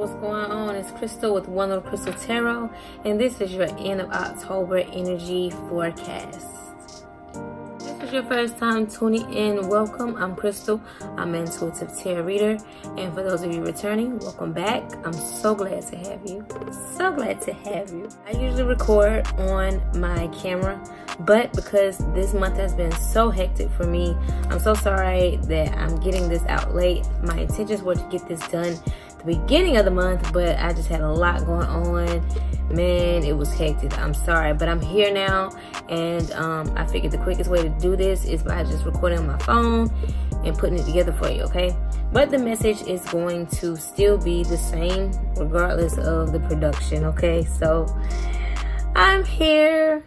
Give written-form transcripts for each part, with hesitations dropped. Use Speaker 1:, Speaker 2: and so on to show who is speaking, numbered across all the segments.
Speaker 1: what's going on? It's Crystal with One Little Crystal Tarot, and this is your end of October energy forecast. If this is your first time tuning in, welcome. I'm Crystal. I'm an intuitive tarot reader, and for those of you returning, welcome back. I'm so glad to have you. So glad to have you. I usually record on my camera, but because this month has been so hectic for me, I'm so sorry that I'm getting this out late. My intentions were to get this done the beginning of the month, but I just had a lot going on. Man, it was hectic. I'm sorry, but I'm here now, and I figured the quickest way to do this is by just recording on my phone and putting it together for you, okay? But the message is going to still be the same regardless of the production, okay? So I'm here.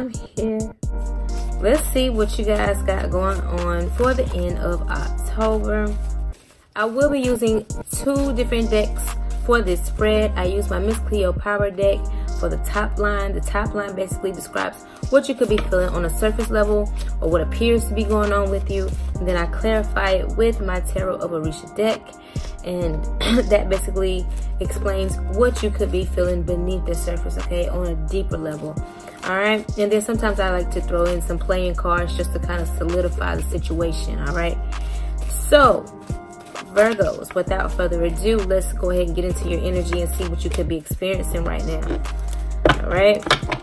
Speaker 1: Let's see what you guys got going on for the end of October. I will be using two different decks for this spread. I use my Miss Cleo Power deck for the top line. The top line basically describes what you could be feeling on a surface level or what appears to be going on with you. And then I clarify it with my Tarot of Orisha deck, and that basically explains what you could be feeling beneath the surface, okay, on a deeper level. All right, and then sometimes I like to throw in some playing cards just to kind of solidify the situation. All right, so Virgos, without further ado, let's go ahead and get into your energy and see what you could be experiencing right now. All right,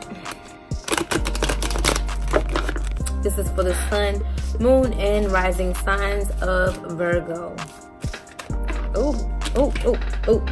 Speaker 1: this is for the sun, moon, and rising signs of Virgo. Oh.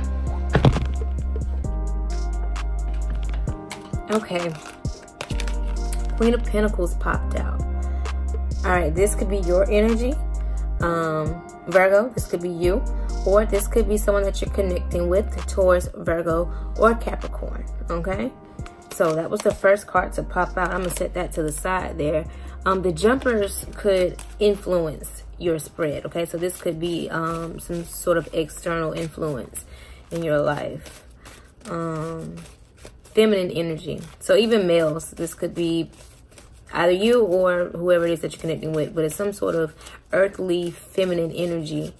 Speaker 1: Okay. Queen of Pentacles popped out. All right, this could be your energy, Virgo. This could be you, or this could be someone that you're connecting with, Taurus, Virgo, or Capricorn. Okay, so that was the first card to pop out. I'm gonna set that to the side there. The jumpers could influence your spread. Okay, so this could be some sort of external influence in your life. Feminine energy. So even males, this could be either you or whoever it is that you're connecting with, but it's some sort of earthly feminine energy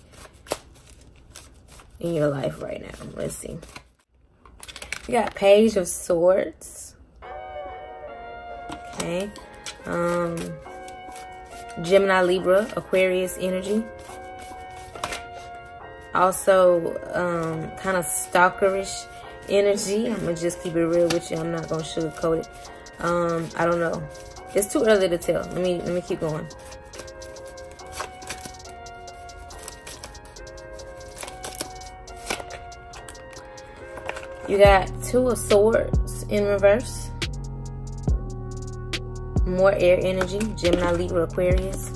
Speaker 1: in your life right now. Let's see. You got Page of Swords. Okay. Gemini, Libra, Aquarius energy. Also, kind of stalkerish energy. I'm gonna just keep it real with you. I'm not gonna sugarcoat it. I don't know. It's too early to tell. Let me keep going. You got Two of Swords in reverse. More air energy. Gemini, Libra, Aquarius.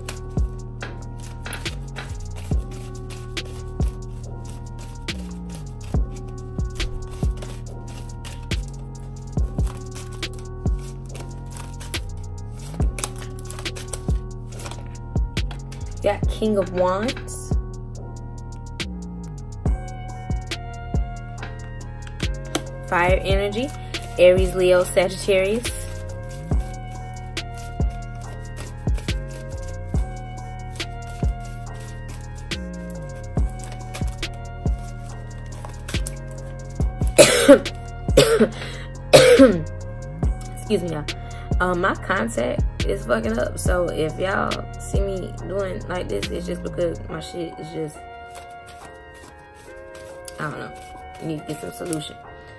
Speaker 1: Got King of Wands. Fire energy. Aries, Leo, Sagittarius. Excuse me, y'all. My contact is fucking up, so if y'all see me doing like this, it's just because my shit is just, I don't know, you need to get some solution.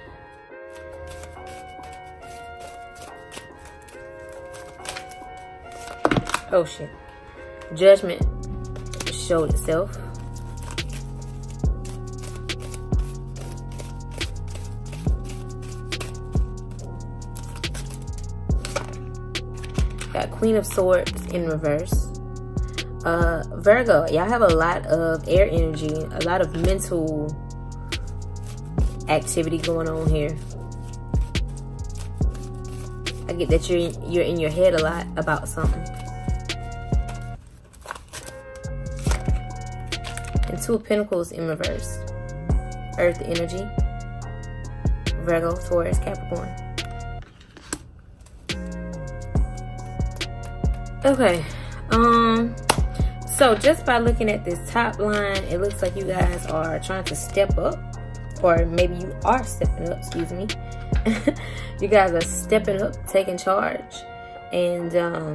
Speaker 1: Oh shit. Judgment showed itself. Got Queen of Swords in reverse. Virgo, y'all have a lot of air energy, a lot of mental activity going on here. I get that you're in your head a lot about something. And Two of Pentacles in reverse. Earth energy. Virgo, Taurus, Capricorn. Okay, so just by looking at this top line, it looks like you guys are trying to step up or maybe you are stepping up, excuse me. You guys are stepping up, taking charge, and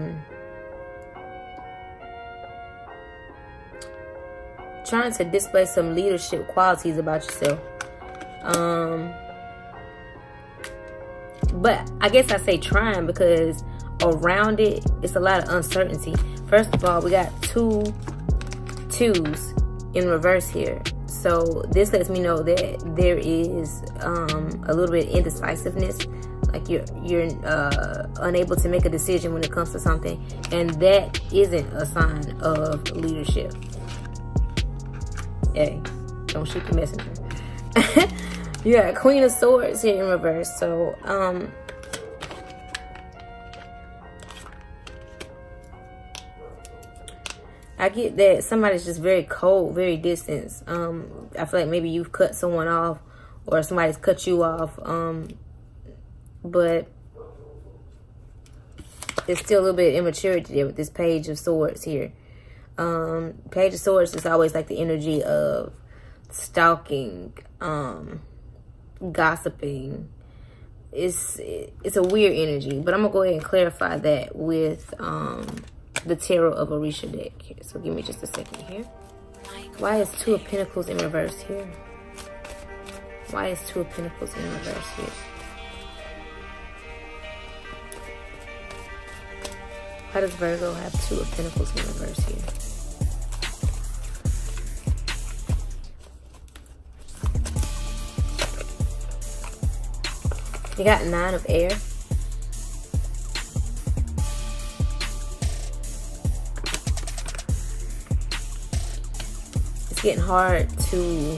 Speaker 1: trying to display some leadership qualities about yourself. But I guess I say trying because around it, it's a lot of uncertainty. First of all, we got 2 twos in reverse here. So this lets me know that there is a little bit of indecisiveness. Like you're unable to make a decision when it comes to something. And that isn't a sign of leadership. Hey, don't shoot the messenger. You got Queen of Swords here in reverse. So, I get that somebody's just very cold, very distant. I feel like maybe you've cut someone off or somebody's cut you off. But there's still a little bit of immaturity there with this Page of Swords here. Page of Swords is always like the energy of stalking, gossiping. It's a weird energy, but I'm gonna go ahead and clarify that with the Tarot of Orisha deck here. So give me just a second here. Why is 2 of Pentacles in reverse here? Why is 2 of Pentacles in reverse here? Why does Virgo have 2 of Pentacles in reverse here? You got 9 of Air. It's getting hard to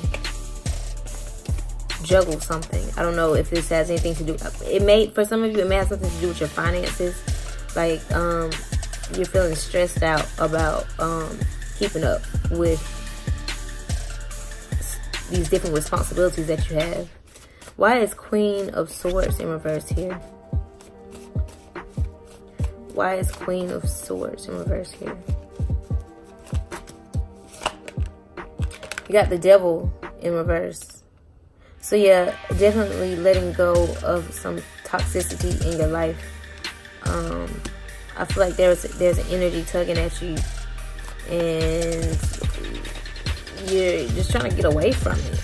Speaker 1: juggle something. I don't know if this has anything to do. It may, for some of you, it may have something to do with your finances. Like you're feeling stressed out about keeping up with these different responsibilities that you have. Why is Queen of Swords in reverse here? Why is Queen of Swords in reverse here? You got the Devil in reverse. So yeah, definitely letting go of some toxicity in your life. I feel like there's an energy tugging at you, and you're just trying to get away from it.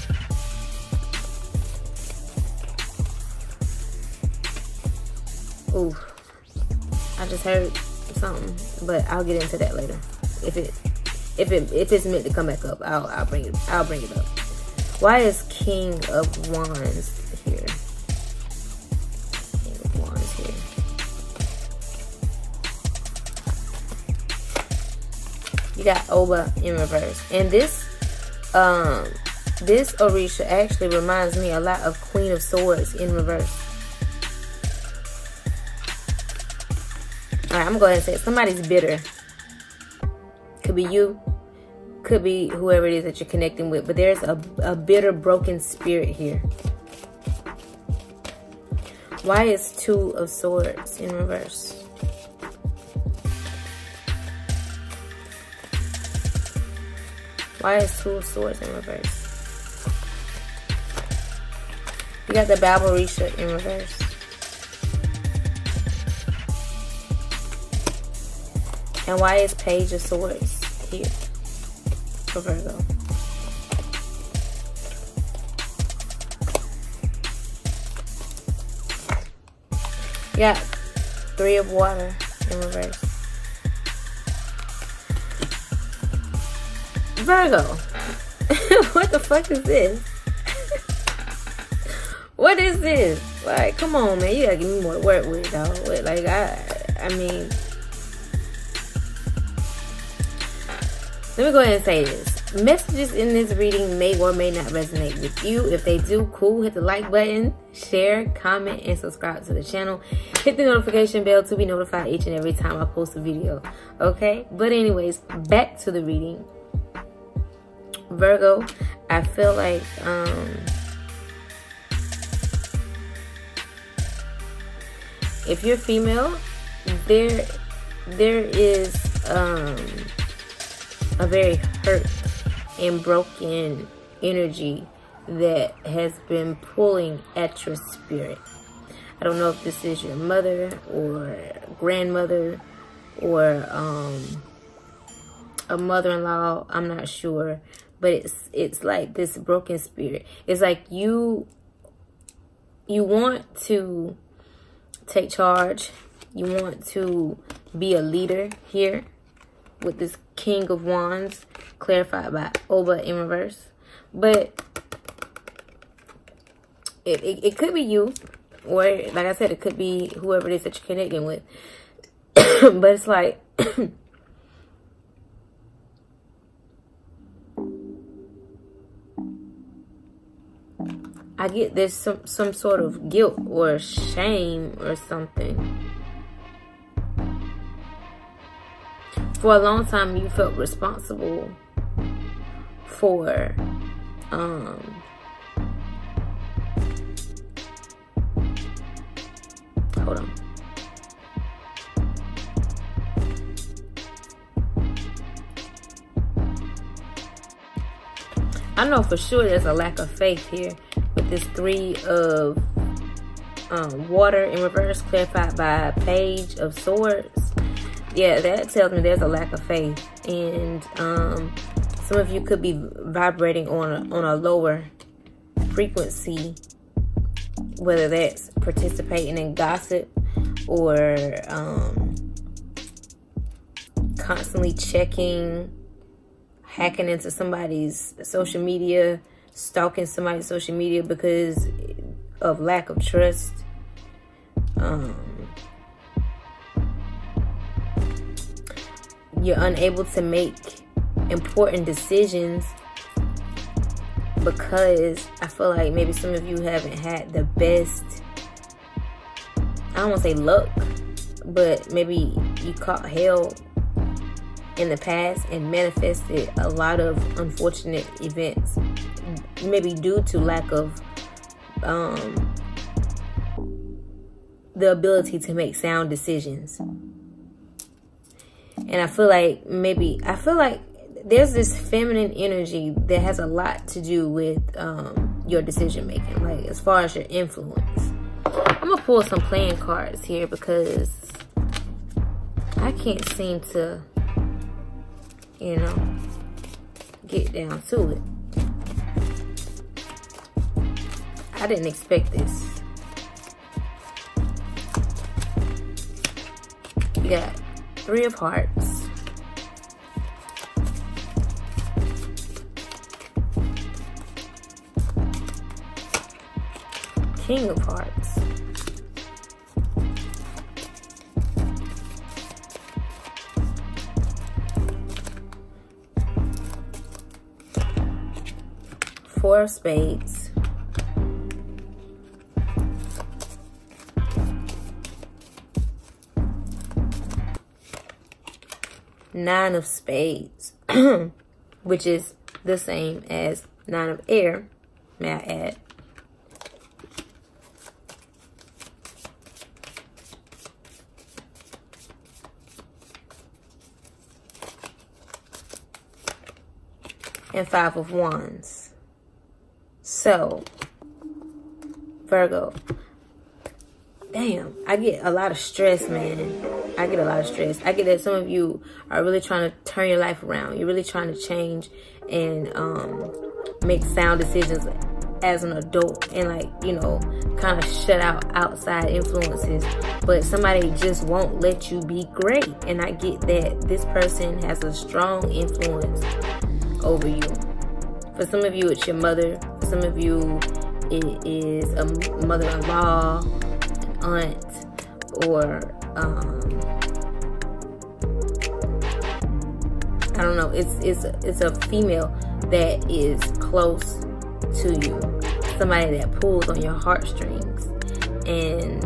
Speaker 1: Ooh, I just heard something, but I'll get into that later. If it's meant to come back up, I'll bring it up. Why is King of Wands here? King of Wands here. You got Oba in reverse, and this Orisha actually reminds me a lot of Queen of Swords in reverse. All right, I'm going to say somebody's bitter. Could be you. Could be whoever it is that you're connecting with. But there's a bitter, broken spirit here. Why is 2 of Swords in reverse? Why is 2 of Swords in reverse? You got the Orisha in reverse. And why is Page of Swords here for Virgo? You got 3 of Water in reverse. Virgo, what the fuck is this? What is this? Like, come on, man. You gotta give me more to work with, dog. Like, I mean... Let me go ahead and say this. Messages in this reading may or may not resonate with you. If they do, cool. Hit the like button, share, comment, and subscribe to the channel. Hit the notification bell to be notified each and every time I post a video. Okay? But anyways, back to the reading. Virgo, I feel like if you're female, there is a very hurt and broken energy that has been pulling at your spirit. I don't know if this is your mother or grandmother or a mother-in-law. I'm not sure, but it's like this broken spirit. It's like you want to take charge. You want to be a leader here with this King of Wands, clarified by Oba in reverse. But it could be you, or like I said, it could be whoever it is that you're connecting with. But it's like I get there's some sort of guilt or shame or something. For a long time, you felt responsible for hold on. I know for sure there's a lack of faith here with this 3 of water in reverse, clarified by Page of Swords. Yeah, that tells me there's a lack of faith, and some of you could be vibrating on a lower frequency, whether that's participating in gossip or constantly checking, hacking into somebody's social media, stalking somebody's social media because of lack of trust. You're unable to make important decisions because I feel like maybe some of you haven't had the best, I don't want to say luck, but maybe you caught hell in the past and manifested a lot of unfortunate events, maybe due to lack of the ability to make sound decisions. And I feel like there's this feminine energy that has a lot to do with your decision making, like as far as your influence. I'm gonna pull some playing cards here because I can't seem to, you know, get down to it. I didn't expect this. We got 3 of Hearts, King of Hearts, Four of Spades, Nine of Spades, which is the same as Nine of Air, may I add. And Five of Wands. So, Virgo, damn, I get a lot of stress, man. I get a lot of stress. I get that some of you are really trying to turn your life around. You're really trying to change and make sound decisions as an adult and, like, you know, kind of shut out outside influences. But somebody just won't let you be great. And I get that this person has a strong influence over you. For some of you, it's your mother. For some of you, it is a mother-in-law, an aunt, or I don't know. It's a female that is close to you, somebody that pulls on your heartstrings, and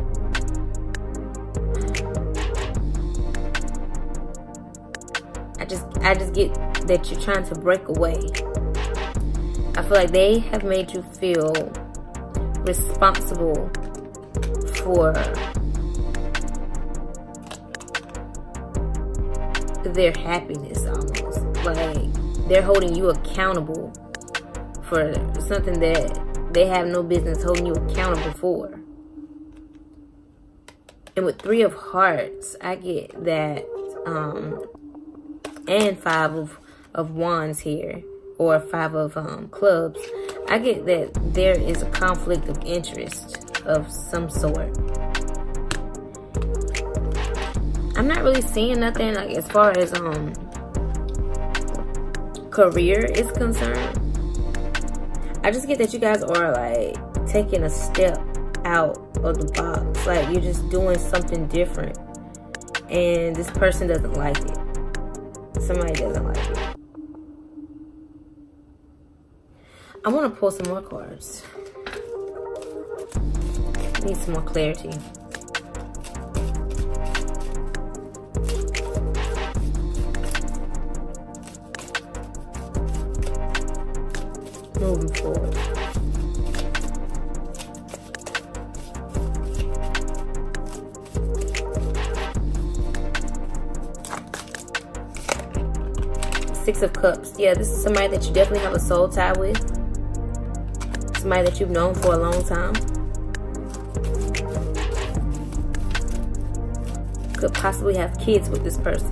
Speaker 1: I just get that you're trying to break away. I feel like they have made you feel responsible for their happiness almost. Like they're holding you accountable for something that they have no business holding you accountable for. And with 3 of Hearts, I get that, and 5 of Wands here, or 5 of Clubs. I get that there is a conflict of interest of some sort. I'm not really seeing nothing like as far as career is concerned. I just get that you guys are like taking a step out of the box, like you're just doing something different, and this person doesn't like it. Somebody doesn't like it. I want to pull some more cards. Need some more clarity. Moving forward. Six of Cups. Yeah, this is somebody that you definitely have a soul tie with. Somebody that you've known for a long time. Could possibly have kids with this person.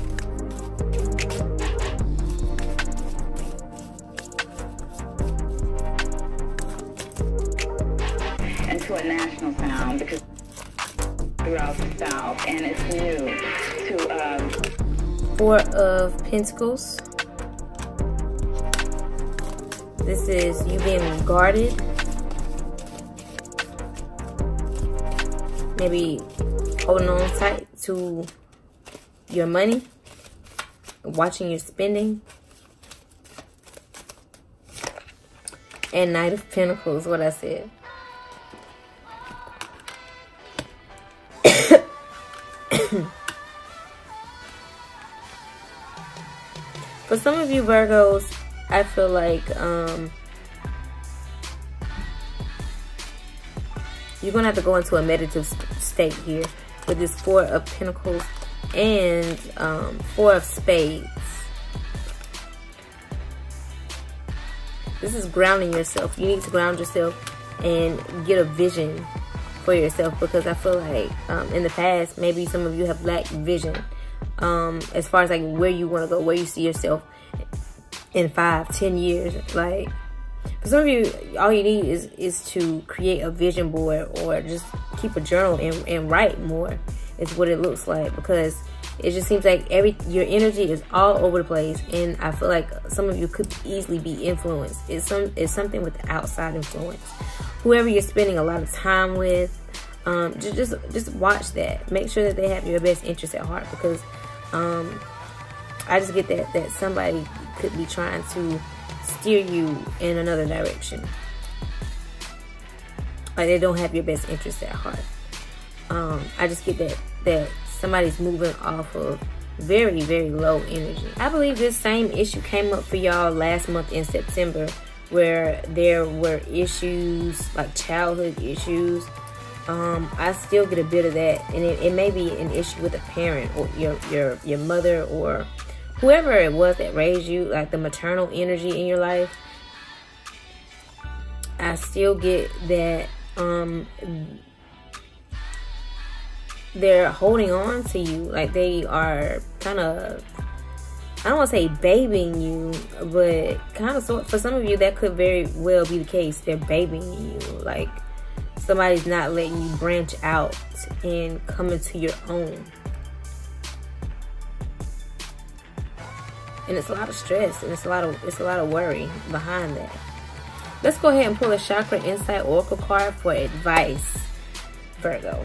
Speaker 2: And to a national sound, because throughout the South, and it's new to
Speaker 1: 4 of Pentacles. This is you being guarded. Maybe holding on tight to your money. Watching your spending. And Knight of Pentacles, what I said. For some of you Virgos, I feel like you're going to have to go into a meditative state here with this 4 of Pentacles and 4 of Spades. This is grounding yourself. You need to ground yourself and get a vision for yourself, because I feel like in the past, maybe some of you have lacked vision. As far as like where you want to go, where you see yourself in 5-10 years. Like for some of you, all you need is to create a vision board, or just keep a journal and write more is what it looks like, because it just seems like your energy is all over the place, and I feel like some of you could easily be influenced. It's something with the outside influence. Whoever you're spending a lot of time with, just watch that. Make sure that they have your best interest at heart, because I just get that somebody could be trying to steer you in another direction. Like they don't have your best interest at heart. I just get that somebody's moving off of very, very low energy. I believe this same issue came up for y'all last month in September, where there were issues like childhood issues. I still get a bit of that, and it may be an issue with a parent or your mother or whoever it was that raised you, like the maternal energy in your life. I still get that they're holding on to you, like they are kind of, I don't want to say babying you, but kind of sort. For some of you, that could very well be the case. They're babying you, like somebody's not letting you branch out and come into your own. And it's a lot of stress, and it's a lot of worry behind that. Let's go ahead and pull a Chakra Insight Oracle card for advice, Virgo.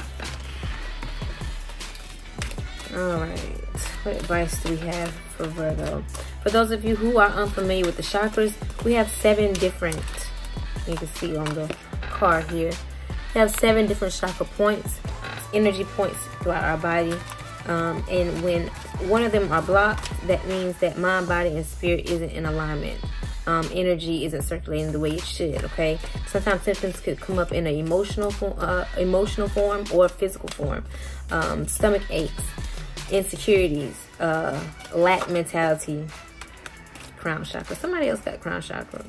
Speaker 1: All right, what advice do we have for Virgo? For those of you who are unfamiliar with the chakras, we have 7 different, you can see on the card here, we have 7 different chakra points, energy points throughout our body. And when one of them are blocked, that means that mind, body, and spirit isn't in alignment. Energy isn't circulating the way it should, okay? Sometimes symptoms could come up in an emotional form or physical form. Stomach aches, insecurities, lack mentality, crown chakra. Somebody else got crown chakra.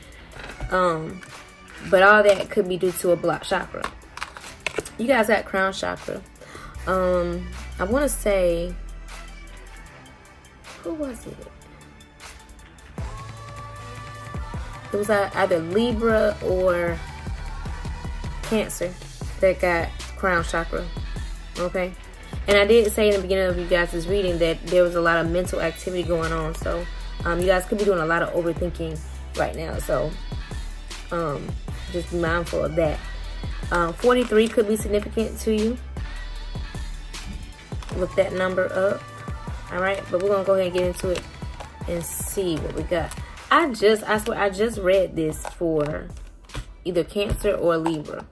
Speaker 1: But all that could be due to a blocked chakra. You guys got crown chakra. I want to say, who was it? It was either Libra or Cancer that got crown chakra. Okay. And I did say in the beginning of you guys' reading that there was a lot of mental activity going on. So you guys could be doing a lot of overthinking right now. So just be mindful of that. 43 could be significant to you. Look that number up. All right, but we're gonna go ahead and get into it and see what we got. I swear I just read this for either Cancer or Libra.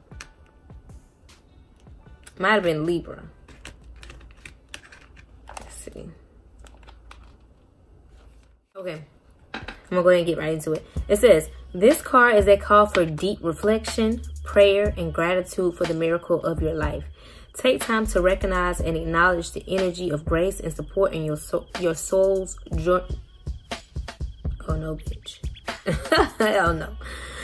Speaker 1: Might have been Libra. Let's see. Okay, I'm gonna go ahead and get right into it. It says, this card is a call for deep reflection, prayer, and gratitude for the miracle of your life. Take time to recognize and acknowledge the energy of grace and support in your soul's journey. Oh no, bitch. Hell no.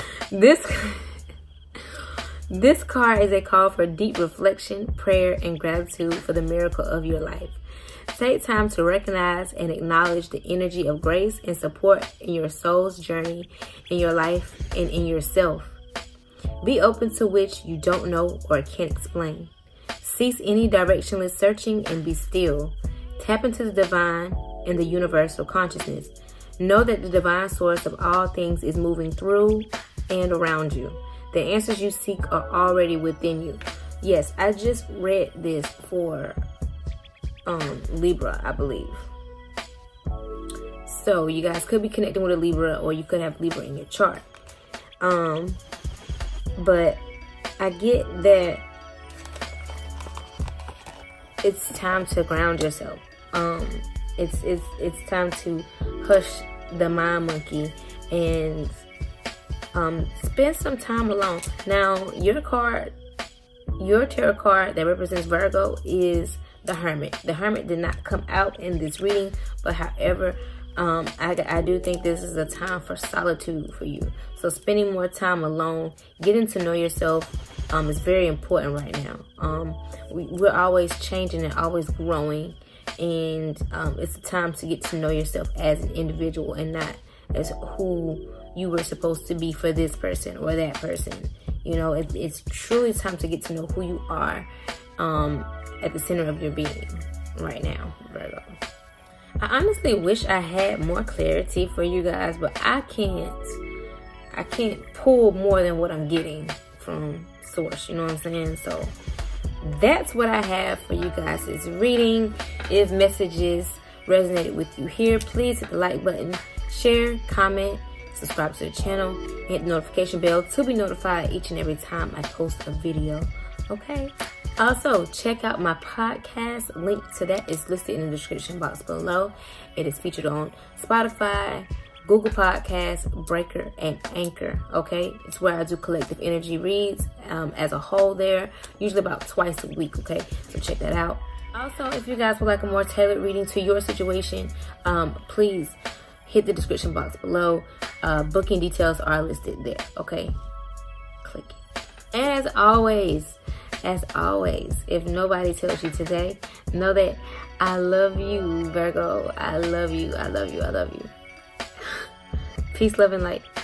Speaker 1: This card is a call for deep reflection, prayer, and gratitude for the miracle of your life. Take time to recognize and acknowledge the energy of grace and support in your soul's journey, in your life, and in yourself. Be open to which you don't know or can't explain. Cease any directionless searching and be still. Tap into the divine and the universal consciousness. Know that the divine source of all things is moving through and around you. The answers you seek are already within you. Yes, I just read this for Libra, I believe. So you guys could be connecting with a Libra, or you could have Libra in your chart. But I get that it's time to ground yourself. It's time to hush the mind monkey and spend some time alone. Now, your tarot card that represents Virgo is the Hermit. The Hermit did not come out in this reading, but however, I do think this is a time for solitude for you. So spending more time alone, getting to know yourself is very important right now. We're always changing and always growing, and it's a time to get to know yourself as an individual and not as who you were supposed to be for this person or that person. You know, it's truly time to get to know who you are at the center of your being right now, Virgo. I honestly wish I had more clarity for you guys, but I can't pull more than what I'm getting from source, you know what I'm saying? So that's what I have for you guys this reading. If messages resonated with you here, please hit the like button, share, comment, subscribe to the channel, hit the notification bell to be notified each and every time I post a video. Okay, also check out my podcast. Link to that is listed in the description box below. It is featured on Spotify, Google Podcasts, Breaker, and Anchor. Okay, it's where I do collective energy reads as a whole there, usually about twice a week. Okay, so check that out. Also, if you guys would like a more tailored reading to your situation, please hit the description box below. Booking details are listed there. Okay, click it. And as always, if nobody tells you today, know that I love you, Virgo. I love you. I love you. I love you. Peace, love, and light.